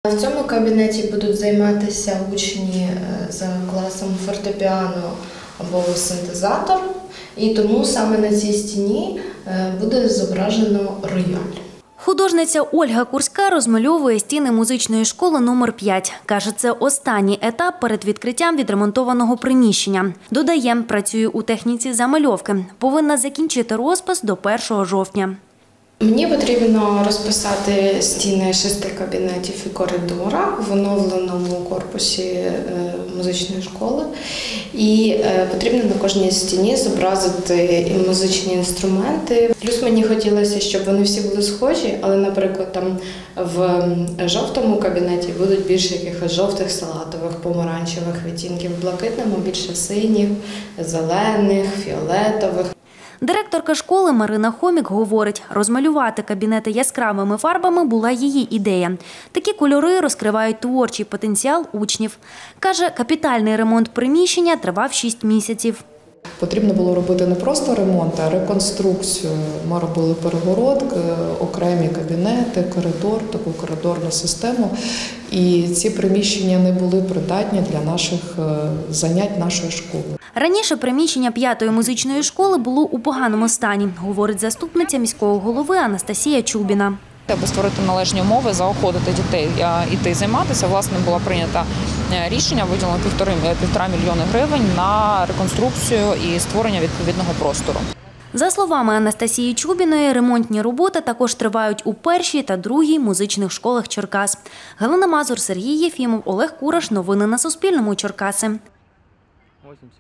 В цьому кабінеті будуть займатися учні за класом фортепіано або синтезатор, і тому саме на цій стіні буде зображено рояль. Художниця Ольга Курська розмальовує стіни музичної школи номер 5. Каже, це останній етап перед відкриттям відремонтованого приміщення. Додає, працює у техніці замальовки. Повинна закінчити розпис до 1 жовтня. Мені потрібно розписати стіни 6 кабінетів і коридора в оновленому корпусі музичної школи. І потрібно на кожній стіні зобразити і музичні інструменти. Плюс мені хотілося, щоб вони всі були схожі, але, наприклад, там в жовтому кабінеті будуть більше якихось жовтих, салатових, помаранчевих відтінків, в блакитному більше синіх, зелених, фіолетових. Директорка школи Марина Хомік говорить, розмалювати кабінети яскравими фарбами була її ідея. Такі кольори розкривають творчий потенціал учнів. Каже, капітальний ремонт приміщення тривав 6 місяців. Потрібно було робити не просто ремонт, а реконструкцію. Ми робили перегородки, окремі кабінети, коридор, таку коридорну систему. І ці приміщення не були придатні для наших занять нашої школи. Раніше приміщення 5-ї музичної школи було у поганому стані, говорить заступниця міського голови Анастасія Чубіна. Аби створити належні умови, заохотити дітей іти займатися, власне, було прийнято рішення, виділено 1,5 мільйони гривень на реконструкцію і створення відповідного простору. За словами Анастасії Чубіної, ремонтні роботи також тривають у 1-й та 2-й музичних школах Черкас. Галина Мазур, Сергій Єфімов, Олег Кураш. Новини на Суспільному. Черкаси.